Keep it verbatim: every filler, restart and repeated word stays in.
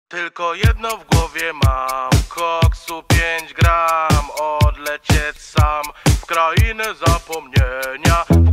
Tylko jedno w głowie mam, koksu pięć gram, odlecieć sam w krainę zapomnienia.